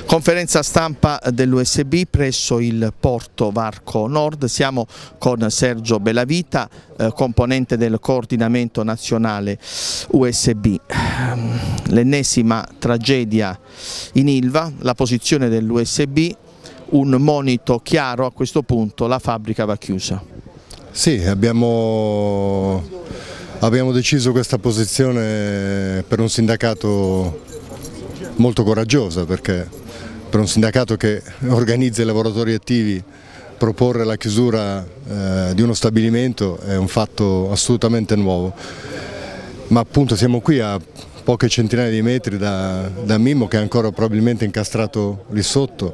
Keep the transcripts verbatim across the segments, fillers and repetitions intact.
Conferenza stampa dell'U S B presso il porto Varco Nord. Siamo con Sergio Bellavita, eh, componente del coordinamento nazionale U S B. L'ennesima tragedia in Ilva, la posizione dell'U S B, un monito chiaro: a questo punto la fabbrica va chiusa. Sì, abbiamo, abbiamo deciso questa posizione per un sindacato molto coraggiosa, perché per un sindacato che organizza i lavoratori attivi proporre la chiusura eh, di uno stabilimento è un fatto assolutamente nuovo, ma appunto siamo qui a poche centinaia di metri da, da Mimmo, che è ancora probabilmente incastrato lì sotto,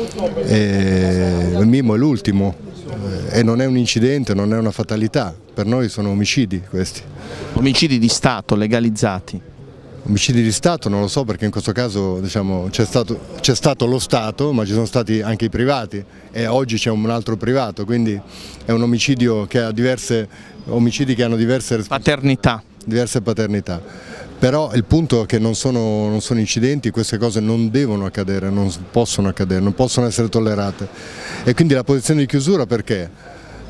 e Mimmo è l'ultimo eh, e non è un incidente, non è una fatalità, per noi sono omicidi questi. Omicidi di Stato legalizzati. Omicidi di Stato non lo so, perché in questo caso diciamo, c'è stato, c'è stato lo Stato, ma ci sono stati anche i privati e oggi c'è un altro privato, quindi è un omicidio che ha diverse, omicidi che hanno diverse paternità. diverse paternità. Però il punto è che non sono, non sono incidenti, queste cose non devono accadere, non possono accadere, non possono essere tollerate. E quindi la posizione di chiusura perché?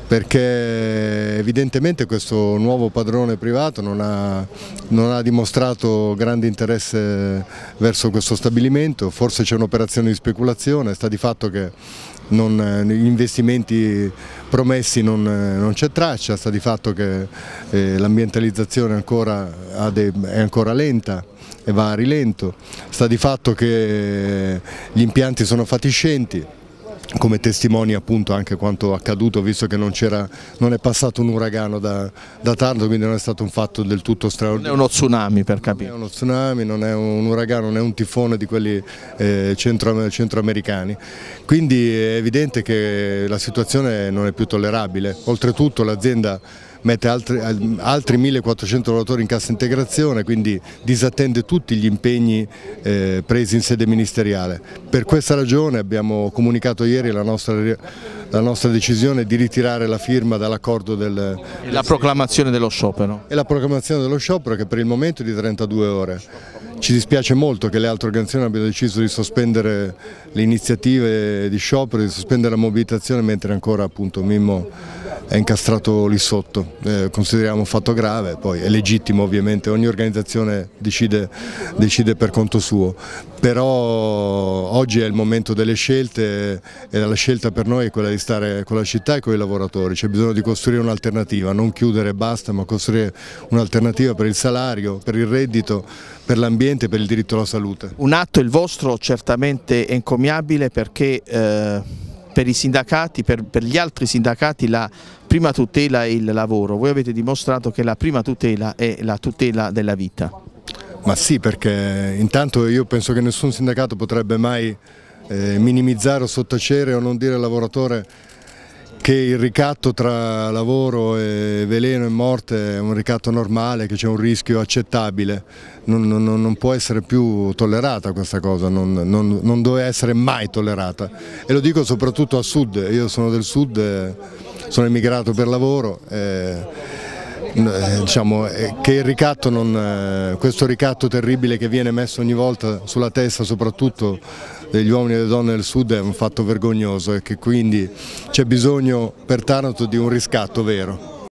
Perché evidentemente questo nuovo padrone privato non ha, non ha dimostrato grande interesse verso questo stabilimento, forse c'è un'operazione di speculazione, sta di fatto che non, gli investimenti promessi non, non c'è traccia, sta di fatto che eh, l'ambientalizzazione ancora è ancora lenta e va a rilento, sta di fatto che gli impianti sono fatiscenti, come testimoni appunto anche quanto accaduto, visto che non, non è passato un uragano da, da Taranto, quindi non è stato un fatto del tutto straordinario. Non è uno tsunami, per capire. Non è uno tsunami, non è un uragano, non è un tifone di quelli eh, centro, centroamericani, quindi è evidente che la situazione non è più tollerabile. Oltretutto l'azienda mette altri, altri millequattrocento lavoratori in cassa integrazione, quindi disattende tutti gli impegni eh, presi in sede ministeriale. Per questa ragione abbiamo comunicato ieri la nostra, la nostra decisione di ritirare la firma dall'accordo del... E la proclamazione dello sciopero. E la proclamazione dello sciopero, che per il momento è di trentadue ore. Ci dispiace molto che le altre organizzazioni abbiano deciso di sospendere le iniziative di sciopero, di sospendere la mobilitazione, mentre ancora appunto Mimmo è incastrato lì sotto. Eh, consideriamo un fatto grave, poi è legittimo ovviamente, ogni organizzazione decide, decide per conto suo, però oggi è il momento delle scelte e la scelta per noi è quella di stare con la città e con i lavoratori. C'è bisogno di costruire un'alternativa, non chiudere e basta, ma costruire un'alternativa per il salario, per il reddito, per l'ambiente e per il diritto alla salute. Un atto, il vostro, certamente encomiabile, perché eh, per i sindacati, per, per gli altri sindacati, la prima tutela è il lavoro. Voi avete dimostrato che la prima tutela è la tutela della vita. Ma sì, perché intanto io penso che nessun sindacato potrebbe mai eh, minimizzare o sottacere o non dire al lavoratore che il ricatto tra lavoro e veleno e morte è un ricatto normale, che c'è un rischio accettabile. Non, non, non può essere più tollerata questa cosa, non, non, non deve essere mai tollerata. E lo dico soprattutto al sud, io sono del sud, eh, sono emigrato per lavoro. Eh, Eh, diciamo, eh, che il ricatto non, eh, questo ricatto terribile che viene messo ogni volta sulla testa, soprattutto degli uomini e delle donne del sud, è un fatto vergognoso e che quindi c'è bisogno per Taranto di un riscatto vero.